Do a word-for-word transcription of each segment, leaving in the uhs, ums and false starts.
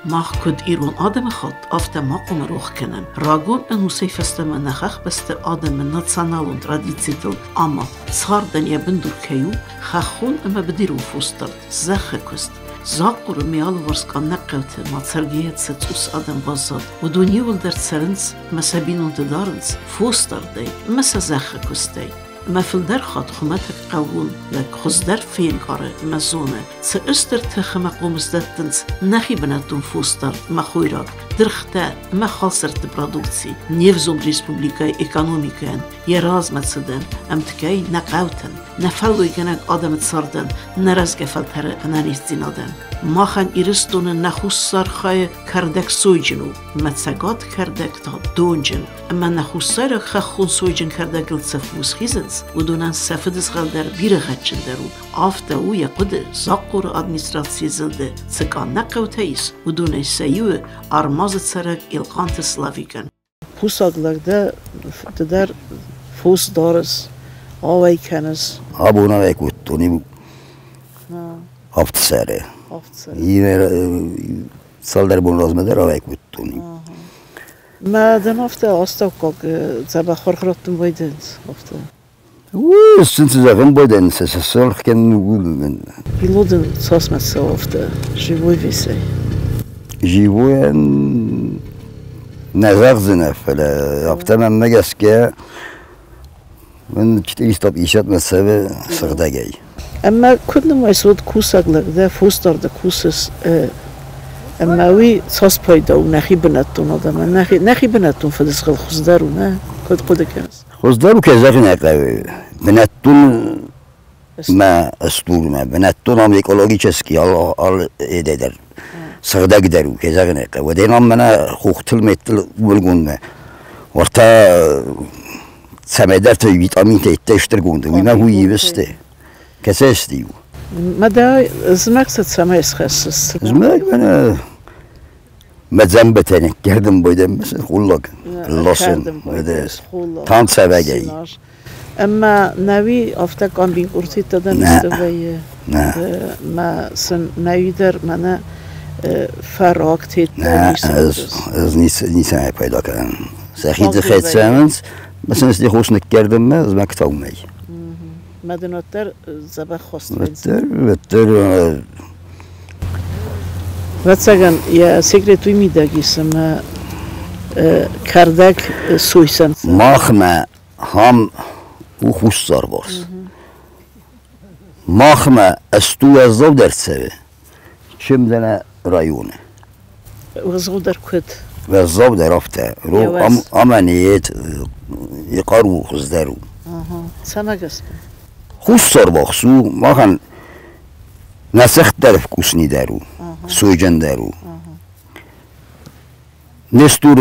Mach kod Iran adem خود after maqom roch kennen. Ragon en husay festeme nachach beste adem national und tradizitel ama sarden je bendur kayu khachun ama bediru fustard zache kust. Zaqur mial varska naqawte matsargiyet setsus adem bazad و دونیول در سرنس مسابین und darns fustard masa zache kustay. ما في الدار خاط خماتك قاول لك خزدار فين قارة مزونة سأستر تخم قومزدتنس نخي بناتون فوستر ما خويراك درختا ما خالصرت برادوكسي نيفزوم ريسبوبليكاي ايكانوميكان يراز متسدن امتكاي نقاوتن نفلوي جنك آدم تصاردن نرزق فلتر انانيس زينادن ما خان إرستون نخوصار خای کردک سویجنو متساقات کردک تا دونجن اما نخوصار خخون سویجن کردک السفوز خیزنز و دونن سفدز غلدر بیر غچن درو آفتا او یقود زاقور ادمنستراسی زلده سکان نقوتایس و دونه سیو آرماز سرک القانت سلاویکن پوساقلقده در فوس دارس آوی کنس آبونا ویکوتونی بو هفت سره سال در بون رازمده را ویک بودتونی ما دن هفته آستا کاک زبا خورخراتون بایدنز هفته اوه سنت زغن بایدنز سه سال خکن نگول من بیلودن ساس مسه هفته جیوی ویسی جیوی نزاق زنه فلا هفته من مگس که من کتی ایستاب ایشت مسه سغده گی اما كنا ما يسود كوسك لقدا فوستر ده كوسس اما وي صاص بايدا ونخي بناتون هذا ما نخي نخي بناتون فدس خل خزدارو نه كد كد كنس خزدارو كزاف نقاوي بناتون ما استور ما بناتون هم ايكولوجيسكي الله ال اددر سغدا قدرو كزاف نقاوي ودينا منا خوختل متل بلغون ما ورتا سمدر تو فيتامين تيشتر گوند وما هو يبسته کسی استیو. مدای زمک ست سمایس خستست. زمک من مزن بتنی کردم بودم مثل خلاق لاسن مدرس. تان سوگی. اما نوی آفته کام بین کورتی دادن استوایی. نه. ما سن نوی در من فراغت نه از از نیس نیسم پیدا کردم. سخیت خیلی سامنس مثلا استی خوش نکردم من از مکتب می. مدناتر زبا خواست بتر بتر واتساگن یا سکرتوی میدگیسم کردک سویسن ماخمه هم او خوشتار باز ماخمه استو ازدو در سوه چم دنه رایونه وزغو در کد وزغو در افته رو ام امنیت یقارو خزدارو سمک است خوشتار باخسو ما خن نسخت درف کوسنی درو سویجن درو نستور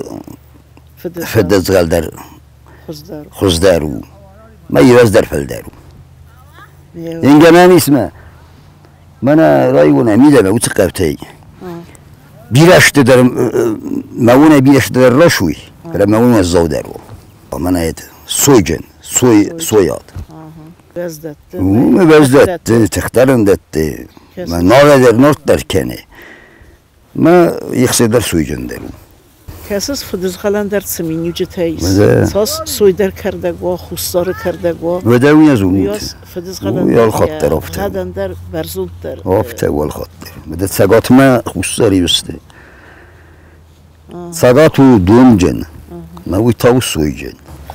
فدزغل در خزدارو ما یوز در فل درو اینجا من اسمه من رایونه میدم او تقبتی بیرشت در مونه بیرشت در رشوی را مونه الزو درو من هید سویجن سوی سویاد بزدت ما بزدت تختارن دت ما نور در نور در کنه ما یخسر در سویجن درو کسیس فدز خالن در سمینیو جتایس ساس سوی در کرده گوا خوستار کرده گوا و در وی ازون یاس فدز خالن وی الخطر افته هدن در برزود در افته و الخطر مدت سقاط ما خوستاری بسته سقاطو دوم جن ما وی تاو سویجن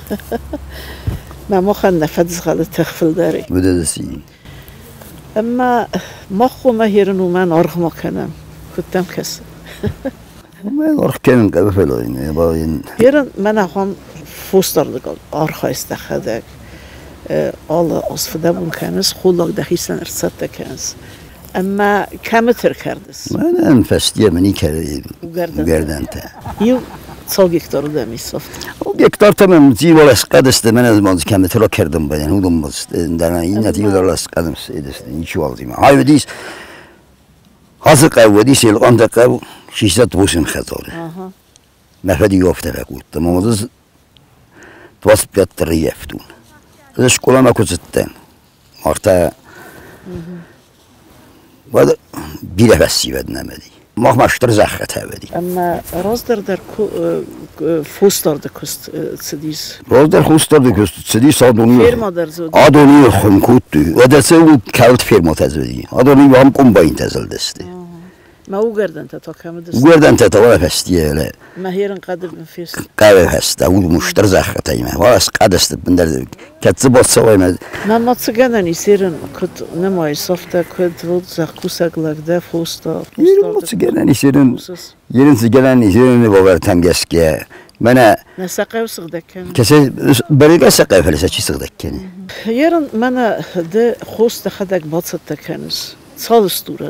ما مخن نفدز خاله تخفل داری بده دستی اما مخو ما هیرن و من آرخ ما کنم کتم کس من آرخ کنم که بفلاین باین هیرن من هم فوستار دکال آرخ استخدک آلا اصفده بون کنس خودلاک دخیستن ارسط دکنس اما کمتر کردس من انفستیه منی کرده گردن تا یو سال گکتارو دمی صفت او گکتار تمام زیبا لسقد است من از ماز کمتر را کردم بدن هودم باز در این نتیجه در لسقدم سید است این چی والدیم های ودیس حاضر قو ودیس الان دقو شیشت بوسن خطاره مفدی گفته فکود تمام از توس بیاد تریفتون ازش کلام اکوزتن مرتا بعد بیره بسی بد نمدی mag master zeggen hebben. اما راز در در فوس دارده کست سدیس. راز در فوس دارده کست سدیس آدونی. فرما در زود. آدونی خون کودی. و دست او کالت فرما تزودی. آدونی با هم کمباین تزل دسته. ما او گردن تا کم دست. او گردن تا ولا فستیه له. ما هیرن قدر نفیس. قدر هست. او مشتر زخه تایمه. واس قدست بندر کت باز سوای مد. ما ما تگنی سیرن کد نمای صفته کد ود زخوسک لگده فوستا. یه ما تگنی سیرن. یه تگنی سیرن باور تنگسکه. منه. نسقه و صدقن. کسی برای سقه فلسه چی صدقنی. یارن منه ده خوست خدک باست تکنس. سالستورن.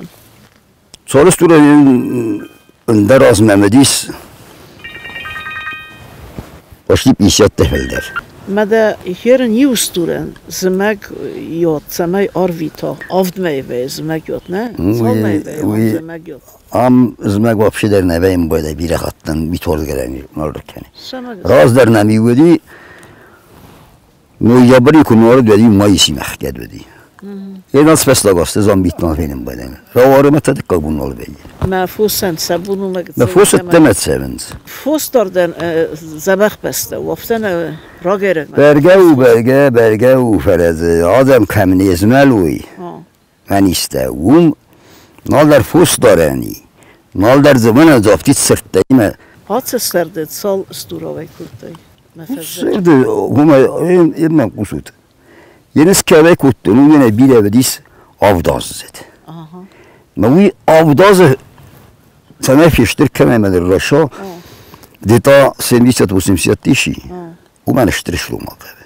سالستورن در از ممدیس. باشی بیشتر تفلدر. مده هیرن یوستورن زمگ یاد زمای آرویتا آفد میوه زمگ یاد نه سال میوه زمگ یاد ام زمگ وابشه در نویم باید بیره خطن بیتورد گرمی نارد کنی راز در نمیودی نویابری کنوارد بدی مایسی مخکد بدی یه ناس پس لگاسته زن بیت نافینم بدن رواره متد کابون نال بگی مفوسن سبونو مگه مفوست دمت سوند فوس داردن زبخ بسته وفتن را گرد برگه و برگه برگه و فرزه آدم کم نیزملوی من ایسته اون نال در فوس دارنی نال در زمان از افتید سرتایمه هات سرده سال استوراوی کردی سرده همه این من قصود یه نس که وی کتنو یه بیره بدیس آوداز زد موی آوداز سنه پیشتر کمه من رشا دیتا سیمیست و سیمیست دیشی او من اشترش رو مقابه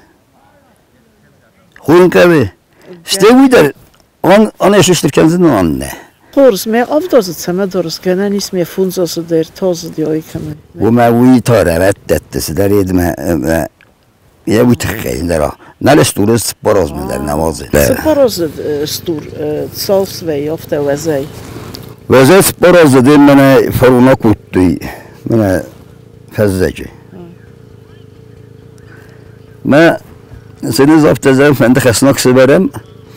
خوین که استوی در آن آن اشتر کنزن آن نه خورس می آودازت سمه درست کنه نیست می فونزاس در تازه دیایی کمه و موی تا روت دست در ایدم یه بوی تخیل درا نل استور سپاراز من در نمازه سپاراز استور سالس وی افته وزای وزای سپاراز ده من فرونا کتوی من فزجه من سنی زفت زن فند خسناک سبرم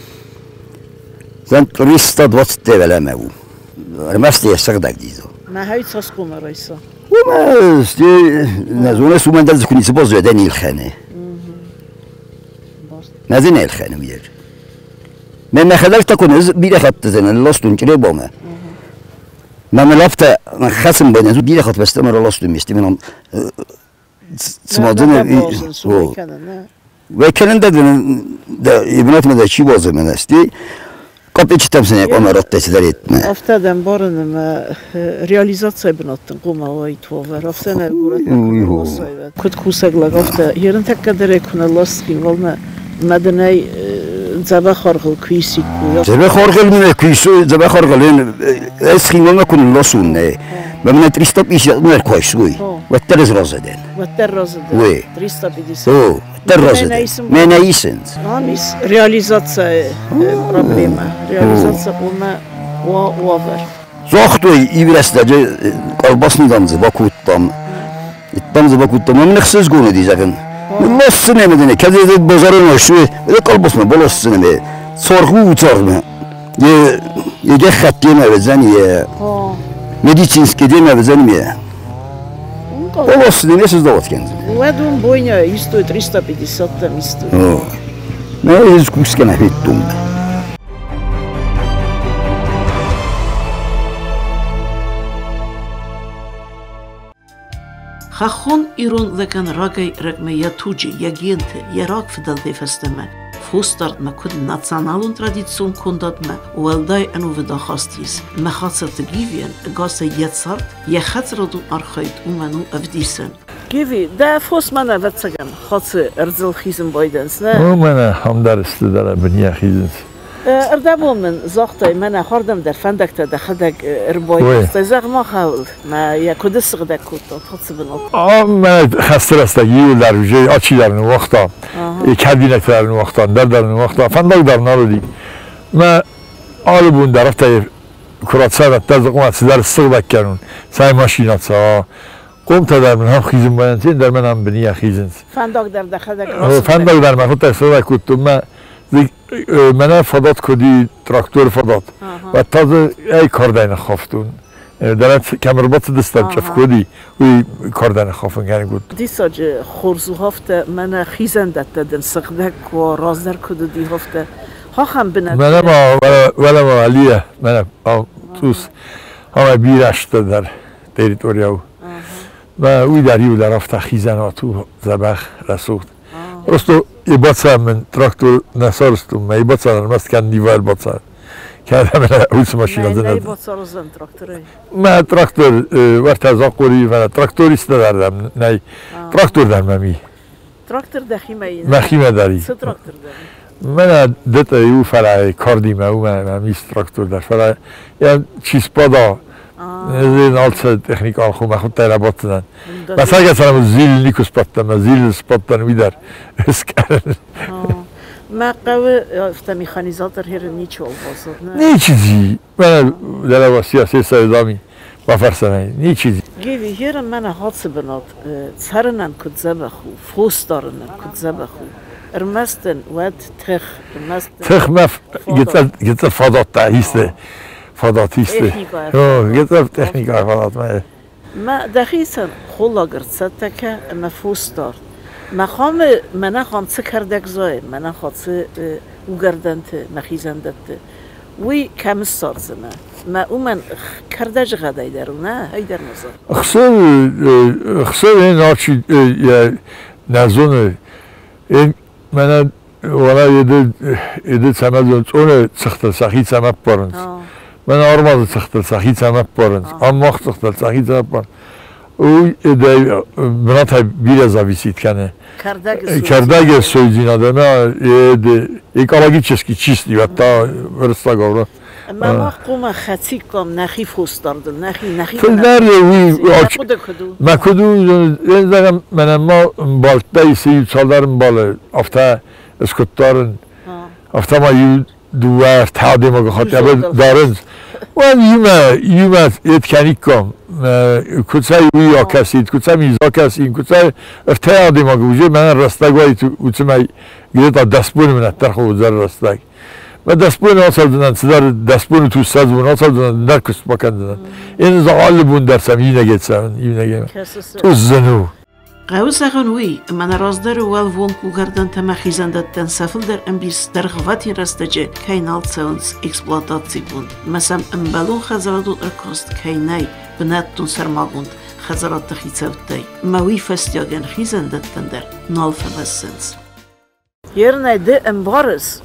زن ریستاد وقت تولمه او رمستی استقدک دیزو ما هایی تاس قومه رایسا و ما استی نزونه سو من دلز کنی سپاز ویده نیل خانه نزدی نیل خانه بیار من نخداش تکونه بیره خط زنن لاستون کره بامه من ملافت من خصم باید بیره خط بسته من را لاستون میستی منم سماجن و کنن دادن دا ابنات من دا چی بازه من استی کپی چی تام سنی کامرات تسی دارید نه افتادم بارن ما ریالیزات بناتن قوم آوای تو و رفتن گورت کد خوسگ لگافته هیرن تک کدره کنه لاستین ولنا مدنی زبا خارقل کیسی کو زبا خارقل من کیسو زبا خارقل این اسخیم ما کنن لاسون نه من تریستا پیش من کویسوی و ترز رازدن و تر رازدن وی تریستا پیدیس او تر رازدن من نیسند آمیس ریالیزات پروبلما ریالیزات قوم و وافر زاختوی ایبرستاجه قلباس ندام زبا کوتام اتام زبا کوتام من نخسز گونه دیزگن لاست نمیدونه که دیگه بازار نشوه ولی قلبش من بالاست نمی سرخو وطرم یه یه خطی نمیزنی یه مدیچینسکی دی نمیزنیه بالاست نمیشه داد کنیم و دون بوینه ایستو تریستا پدیسات تا میستو نه هیچ کوس کنه هیچ خخون ایران لکن راگای رقمی توجی یگینت یراق فدال دیفستمه فوستارد ما کد ناتسانالون ترادیسیون کنداد ما ولدای انو ودا خاستیس مخاطر تجیبین گاس یتسارد یخت ردون آرخایت اومنو افدیسن گیوی ده فوس من واتسگم خاص ارزل خیزم بایدنس نه او من هم درست داره بنیا خیزم اردبول من زاختای من هردم در فندک تا دخدک اربایست زغ ما خول ما یا کدس قدک کوتا خاص بنات آه من خسته رستگی در وجه آچی در اون وقتا کابینت در اون وقتا در در اون وقتا فندک در نارودی ما آل بون در رفته کرات سرت در قومت در استقدک کنون سعی ماشینات سا قوم تا در من هم خیزم باینتین در من هم بنیا خیزم فندک در دخدک فندک در من خود استقدک کوتا ما من فدات کدی تراکتور فدات و تازه ای کار دین خفتون درات کمربات دستم چف کودی وی کاردن خافن کنی بود دیساج خورزو هفته من خیزندت دادن سقدک و رازدر کدو دی هفته ها هم بند من ما ولی ما علیه من توس همه بیرشت در تریتوریا و وی دریو در هفته خیزن تو زبخ رسوخت رستو ایباتسا من تراکتور نسارستم من ایباتسا نمست کن دیوار باتسا کردم من اوز ماشین زدن. نه ایباتسا رو زن تراکتوری؟ من تراکتور وقت از آقوری و تراکتوریست دردم نه تراکتور در ممی تراکتور دخی می؟ مخیمه داری چه تراکتور داری؟ من دت ایو فرای کاردی ما او ممیست تراکتور در فرای یعنی چیز پادا این آلت تکنیک آن خو مخود ترابط دادن. مثلا اگه سلام زیل نیکو سپاتم، زیل سپاتن ویدر اسکرن. ما قوی افتا میخانیزات در هر نیچه آوازد نه؟ نی چیزی. من در واسیاسی سایدامی با فرسانه نی چیزی. گیوی هر من حادثه بناد سرنن کد زبخو، فوس دارنن کد زبخو. ارمستن ود تخ ارمستن. تخ مف گتر گتر فادات تایسته. فاداتیسته. اوه گتر تکنیکا فادات مایه. ما دخیسن خولا گرد که مفوس دار. مخام من خان چه کردک زای من خان چه او گردنت مخیزندت وی کم سازنه ما او من کردج غدای درونه هی در نظر. خسر خسر این آچی نزونه این من ولی یده یده سمت اون سخت سخی سمت پرنس من آرماز سخت سخی سمت پرنس آن مخ سخت سخی سمت پرنس او ایده منات بیره زاویسید کنه کردگ سویزینا دارم ایده یک آلاگی چسکی چیستی و تا ورستا گورا من وقت خطی کم نخی فوس داردم نخی نخی فلدر وی ما کدو این زنم من ما بالتای سی سال دارم بالا افتا اسکت دارن افتا ما یو دوار تعدی ما خاطر دارن و یوما یوما اتکنیک کم کتسای وی آکسید کتسای میزا کسید کتسای افتادی ما گوشه من رستگویی تو کتسای گیرد دستبون من ترخو زر رستگ و دستبون آسال دادن صدر دستبون تو ساز بون آسال دادن در کس بکندن این زغال بون درسم این نگید سام این نگید تو زنو قوس اغنوی من رازدار وال وون کوگردن تمخیزندت تن سفل در امبیس در غواتی رستجه کینال سونس اکسپلاتاتی بون مثلا امبالون خزرادو ارکاست کینای بناتون سرماگوند خزرات تخیصوتی موی فستیاگن خیزندت تن در نال فمسنس یرنای ده امبارس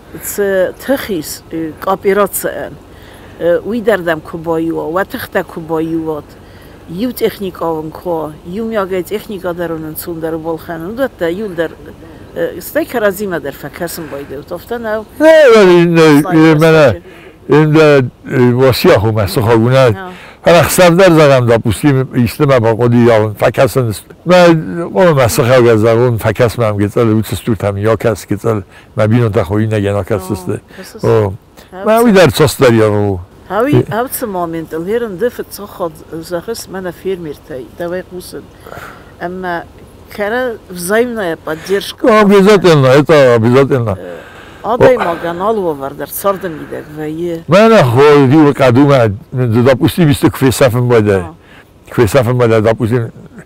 تخیص کاپیرات سن وی دردم کبایو و تخت کبایوات یو تکنیک آون کو یو میاگه تکنیکا درونن سون در بالخانه داده یو در استیک رازیمه در فکرسم بایده و تفته نو نه ولی نه من این در واسیا خو مسخوونه من خسر در زدم دا پوستیم ایستم با قدی یا فکرسن من قوم مسخه گذارم فکرس من گذار لوت استورت هم یا کس گذار مبینون تخوی نگه نکس است من وی در ساس داریم هاوی هاوت مومنت الهرن دفت صخد زخس من فيرميرتاي دواي قوسن اما كرا взаимная поддержка обязательно это обязательно آدای ما گنال وردر سردم میده ویه من خودی و قدوم داپوسی بیست کفیسافم باده کفیسافم باده داپوسی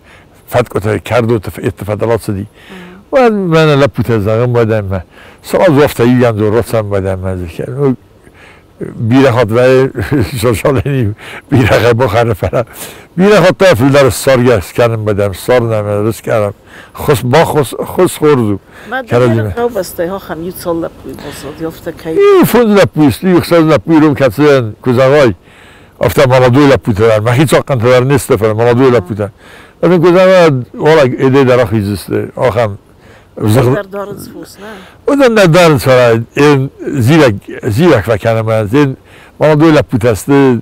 فتکت کرد و اتفاقات سدی و من لپوت زغم باده من سال وقتی یان دو رسم باده من ذکر بیره خود و شالشانی بیره خود بخاره فرا بیره خود تفل در سارگس کردم بدم سار نمی رس کردم خس با خس خس خوردو کردیم. من قوم بسته ها خم یوت سال لپوی بازد یافته کی؟ این فوند لپویست لیک سال لپوی روم کسان کوزاوی افته مالادوی لپوی تر مخیط ساکن تر نیست فر مالادوی لپوی تر من کوزاوی ولی ایده در آخیزسته آخم در دارنس فوس نه؟ اون در دارنس فرا این زیرک زیرک فکرم از این ما دوی لپوت هسته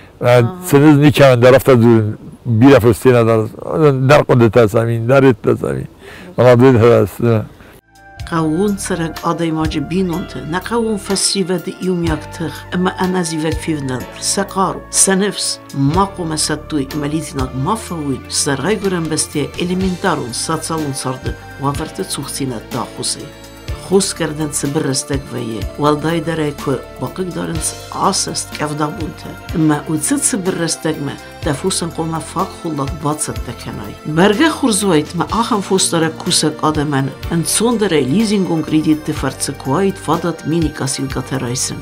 سنز نیکم در رفته دور بیره فستی ندارد در قدرت هستمین در ات هستمین ما دوی هسته قاون سرق آدای ماج بینونت نقاون فسری و دیومیاک تخ اما انا زیوک فیونن سقارو سنفس ماقو مسطوی ملیتینات مافوید سرغای گرم بسته الیمنتارون ساتسالون سرده وافرت سوختینت داخوزه خوست کردن سبر رستگ ویه والدای داره که باقی دارن آسست کفدا بونته اما اوزد سبر رستگ ما دفوسن قوم فاق خلاق بادست دکنای برگه خورزویت ما آخم فوست داره کوسک آدمان انسون داره لیزینگون کریدیت دفرتسکوایت فادت مینی کاسیل گاترایسن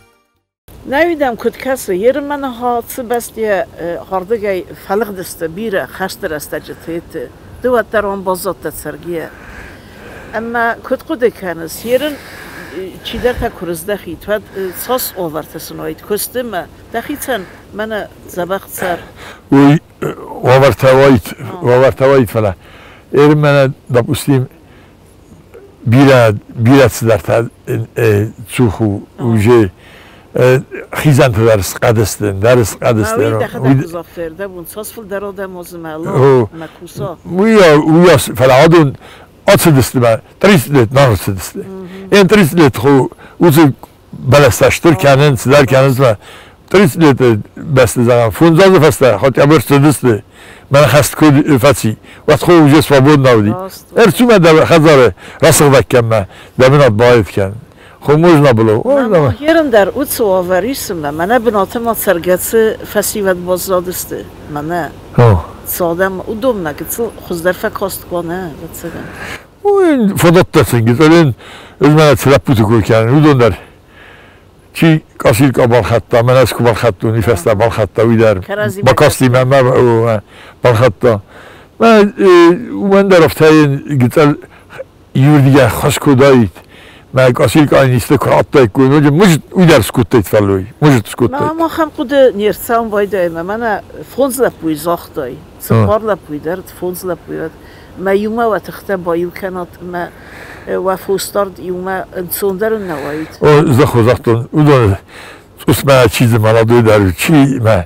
نویدم کد کسی یر من ها چه بست یه هردگی فلق دسته بیره خشتر استجتیت دوات در آن بازات سرگیه اما کد قده کنس یرن چی در تا کرز دخی تو ساس آورت سنوید کسته ما دخی تن من زبخت سر وی آورت وایت آورت وایت فلا یر من دبستیم بیره بیره در تا چوخو وجه خیزان تو درس قدستن درس قدستن. اوی دخل دزافتر دبون ساس فل دراده مزملا مکوسا. ویا ویا فلادون آت دستم تریس لیت نارس دسته. این تریس لیت خو اوز بالستاشتر کنن سدار کنن سما تریس لیت بست زمان فونزاز فسته خاطر برست دسته من خست کود فتی وقت خو وجه سوابود نودی. ارسوم در خزاره راسخ دکم ما دبنات باید کن. خب موجنا بلو. من هرم در اوت سوابریسم من بنات ما سرگت فسیوت بازدادسته من سادم اودم نکت خوز در فکاست کنه بتسگم. این فدات تسنگید الان از من تلپوت کوی کردن اودم در چی کاسیل کابال خطا من از کابال خطا نیفسته بال خطا وی در با کاستی من ما بال خطا من من در افتای گیتال یوردیه خوش کودایید ما کاسیل که اینسته کراتای کوی وجه مجد وی در سکوتیت فلوی مجد سکوتیت. ما خم خود نیرسام وایده ایم من فونز لپوی زاختای سپار لپوی درد فونز لپوی ما یوما و تخته بایو کنات ما و فوستارد یوما انسوندر نوایید. او زخو زختون اون اسم چیز مالادوی در چی ما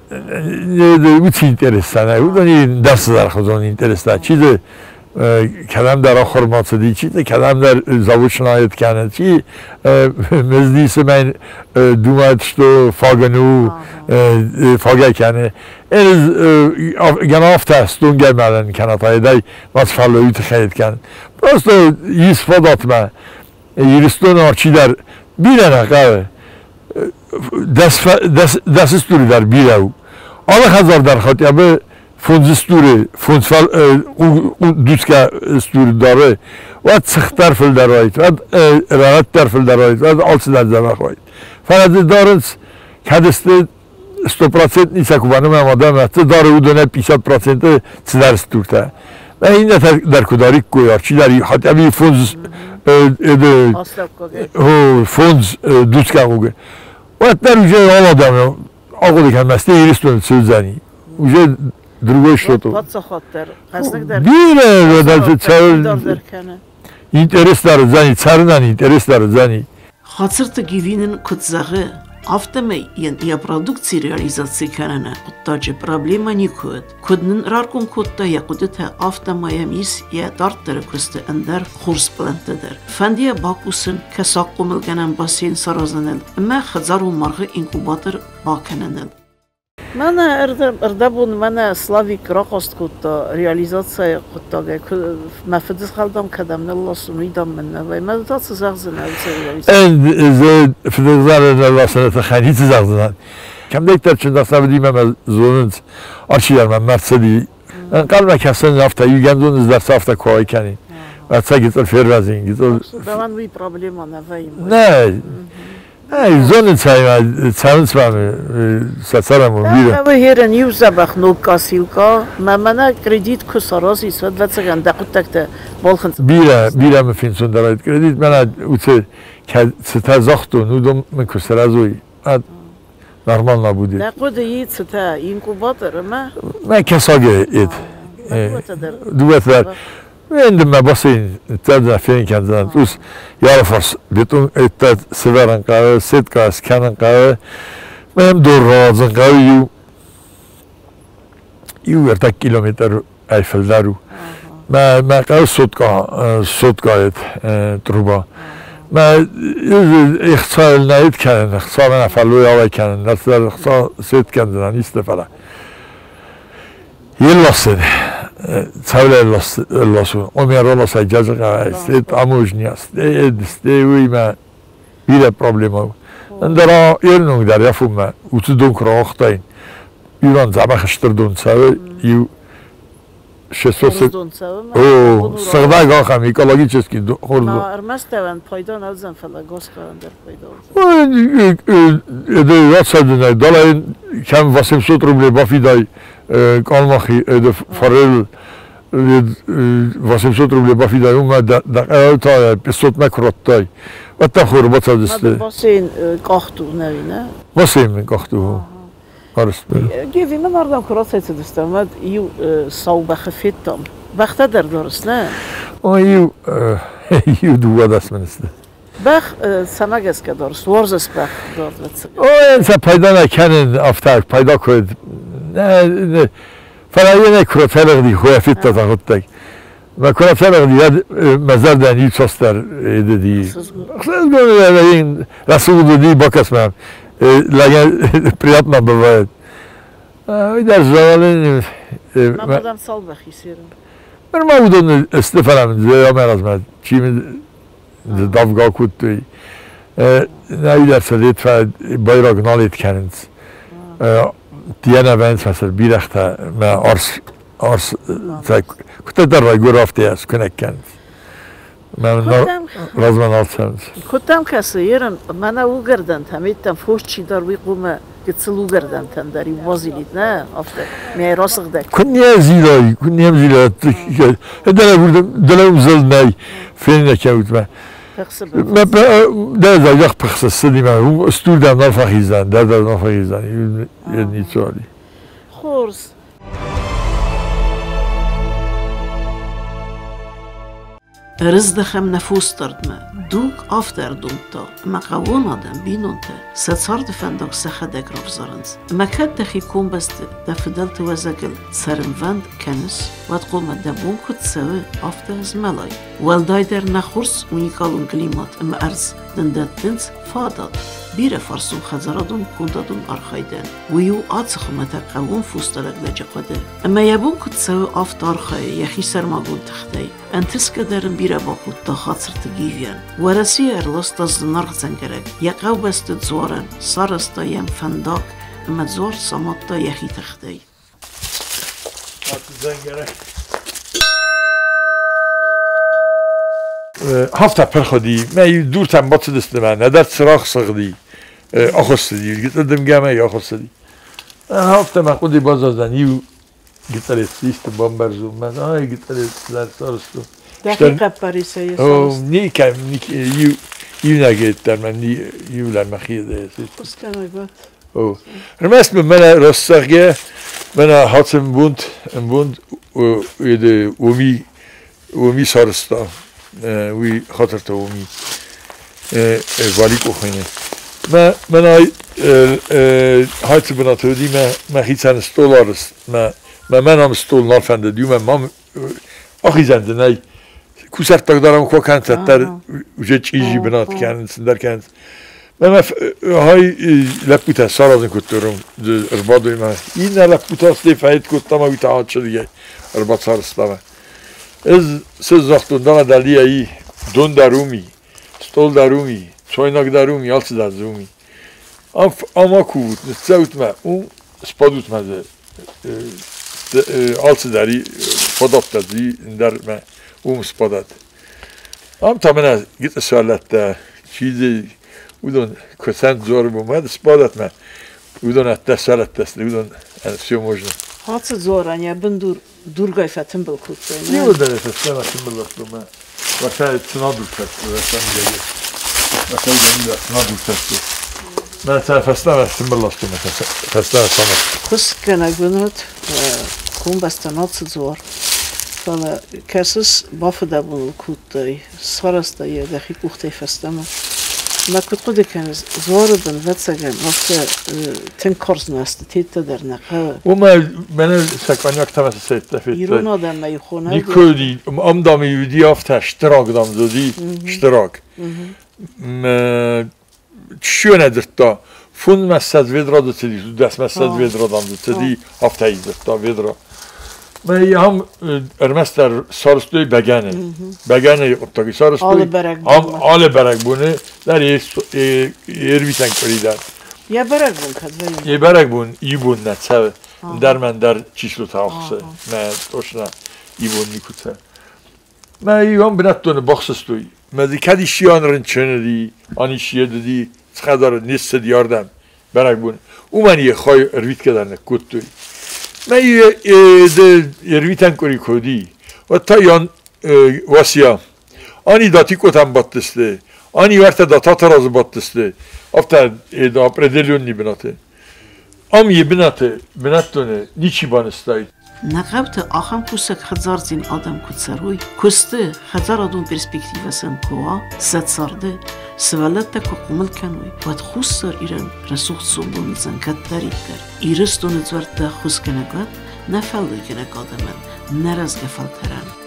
نه چی اینترسانه اون درس در خودون اینترسانه چیز کلام در آخر ماستدی چیز کلام در زاویه نایت کنه چی مزدیس من دوماتش تو فاگنو فاگه کنه از گنافت است دنگر مالن کنه تا ایدای مسفالویت خیلی کن پس یه سفادات ما یرستون آرچی در بیره نقابه دست دست استوری در بیره او آل خزار در خاطر به فونز استوری فونز فال دوست که استوری داره و سختر فل دارید و راحت تر فل دارید و آلس در زمان خواهید فقط دارنس کدست sto procent نیست که بانم آماده است داره او دونه بیست درصد در استورته و این در کداری کویار چی داری حتی می فونز فونز دوست که اوگه و در اوجه آماده می آقا دیگر مسته ایرستون سوزانی اوجه دروگش شد. پاتسا خاطر. بیره در چهار. اینترس داره زنی چهارن اینترس داره زنی. خاطر تجیبین کتزاغه автомей ин я продукции реализации канана оттаже проблема никуд куднын раркун кутта я кудета автомаямис я дартер кусте эндер курс плантедер фандия бакусын касаккумылганан бассейн саразанел ма хазару маргы инкубатор бакананел Mana erdem erdebun mana Slavik Rakost kutta realizatsiya kuttaga mafedis kaldam kadam Allah sunidam minna ve medat zagzın en zed fedizar Allah sana khani zagzın kam dekter çunda sabdiyim ama zonun arşiyer men mersedi qalma kasen hafta yugandun izler hafta koy kani ve sagit ferrazin git davan bir problem ona vayim ne Ay, zonen çayma, çayın çayma, saçaram o biri. Ama herin yüzde bak nokasilka, mamana kredit kusarası sad ve çagan dakutakta balkın. Bira, bira mı finson darayt kredit, mana uçe çta zaxtu, nudum mı kusarazoy. Ad normal nabudi. Ne kadar iyi çta inkubator ama. Ne kesage et. Duvetler. عندما بسين تبدأ فين كان زمان توس يعرف بيتون إتت سفران قاوي سيد كاس كانن قاوي ما هم دور رازن قاوي يو يو يرتك كيلومتر أيفل دارو ما ما قاوي صوت كا صوت كايت تروبا ما إختصار النايت كان إختصار أنا فلوي أوي كان نصدر إختصار سيد كان زمان يستفلا يلوسد Цавле лосу, умер лоса джазга, стет амужня, стет стеуима, бира проблема. Андара ернуг дар яфума, утудун крохтайн. Юран забах штырдун цаве, ю шестьсот. О, сагда гахам экологически хорду. ما ارمستون پایدا نزدن فلگاس کردن در پایدا. اده یاد سردن دلای کم восемьсот рублей بافیدای کالماخی اده فارل восемьсот рублей بافیدای اون در تا пятьсот مکراتای و تا خوربات سردسته. واسه این قاختو نوینه. واسه این قاختو. آرست بله. گیوی من آردم کرات هیچ دستم مد یو ساو بخفیتم. وقتا در درست نه. آه یو یو دو دست منسته. بخ سمگ است که درست ورزش بخ دارد. آه انسان پیدا نکنن افتاد پیدا کرد. نه نه فرایی نه کرات فرق دی خواه فیت تا خودت. و کرات فرق دی مزار دنیل شستر ایدی. خیلی گونه این رسول دی باکس من. Лага приятно бывает. Видишь, заваление. Мамадам салбахи серым. Мен мавудон Стефаном, я меразмет. Чим давга куттой. Ne ilerse dit ve bayrak nalit kendiniz. Diğer event mesela bir hafta me ars ars kutu der göre haftaya künek kendiniz. من رازمان آلتم. کدام کسی ایران من او گردن تمیتم فوش چی دار وی قوم کتسلو گردن تن داری وازیلید نه افته می راسق دک. کنیه زیلایی کنیه زیلایی. هدیه بودم دلم زل نی فیلم نکرد من. من در زاویه پخش سدیم من استور در نافخیزن در در نافخیزن یه سوالی. خورس. رزدخم نفوس دردمه دوگ آفتر دومتا مقاون آدم بینونته ستصارد فندق سخدک رفزارنز مکد دخی کون بست دفدلت وزگل سرموند کنس واد قوم دبون کد سوه آفته از ملای والدای در نخورس اونیکالون کلیمات ام ارز دندتنز فاداد بیره فرسون خزارادون کندادون آرخایدن ویو آتسخو متقاون فوستالک لجقاده اما یبون کد سوه آفت آرخای یخی سرماگون تختی انتس کدرن بیره باقود تا خاطر تگیوین ورسی ارلاس تا زنارغ زنگرک یقاو بست زوارن سارستا یم فنداک اما زوار سامات تا یخی تختی هفته پر خودی من دور تن بات دست من ندر سراغ سقدی آخستدی گفتم گمه یا آخستدی هفته من خودی باز از نیو گیتاریست بامبرزو من آی گیتاریست در سارستو دقیقه پاریسه یه سارست نیکم نیک یو یو نگید در من نی یو لرمخیه ده استنای بات او رمست من راستگه من هاتم بوند بوند یه اومی اومی سارستا وی خاطر تا اومی والی کوخینه ما من های هایت بناتودی ما ما هیچن استولارست ما ما من هم استول نافنده دیو من مام آخی زنده نه کوسر تاک دارم کو کنت تر وجه چیزی بنات کنن سندر کنن من های لپوت سارازن کترم اربادوی من این لپوت است فاید کتم و بیتعاد شدیه ارباد سارستم از سه زختون دارم دلیایی دون دارومی استول دارومی چایناک دارومی آلت دارومی اف اما کود نستوت ما اون سپادوت مزه آلت داری فدات دادی در ما اون سپادات ام تا من گیت سوالت دا چیزی اون کسان زور بومد سپادات ما اون ات سوالت دست اون سیو موجن هات زوران یا بندور دورگای فتن بالکوت نیو داره فتن فتن بالکوت ما وقتی تنادر کرد وقتی میگه وقتی میگه تنادر کرد من فستم فتن بالکوت ما فستم سامت خس کنه گنات کون بستنات زور فلا کسس بافده بالکوت دای سرست دای دخی کوخته فستم ما كنت قد كان زوار بن واتساجن وقت تنكرز ناست تيت در نقا وما من سكانيا كتمس سيت في يرون آدم ما يخونه نيكودي ام دام يودي افت اشتراك دام زودي اشتراك ما شو ندرتا فون مسد ويدرا دتدي دست مسد ويدرا دام دتدي افت هيدرتا ويدرا من هم ارمست در سارستوی بگنه بگنه اتاقی سارستوی آل برگ هم آل برگ بونه در ایرویتن کریدن یه برگ بون کد یه برگ بون ای بون نتسه در من در چیشلو تاخصه من توشنا ای بون نیکوته من ای هم بنتونه بخصستوی من دی کدی شیان رن چنه دی آنی شیه دی خدار نیست دیاردم برگ بونه او من یه خواهی ارویت کدن کتوی من ایرویتن کری کدی و تا یان واسیا آنی داتی کتم باتسته آنی وقت داتا تراز باتسته افتا دا پردلیون نی بناته ام یه بناته بناتونه نیچی بانستایی نقبت آخام کوسک هزار زین آدم کتسروی کسته هزار آدم پرسپکتیو سن کوا ست سارده سوالت تکو قمل کنوی واد خوستار ایران رسوخ سوندون زنکت دارید کر ایرستون زورد دا خوز کنگاد نفعلی کنگ آدمن نرز گفل ترن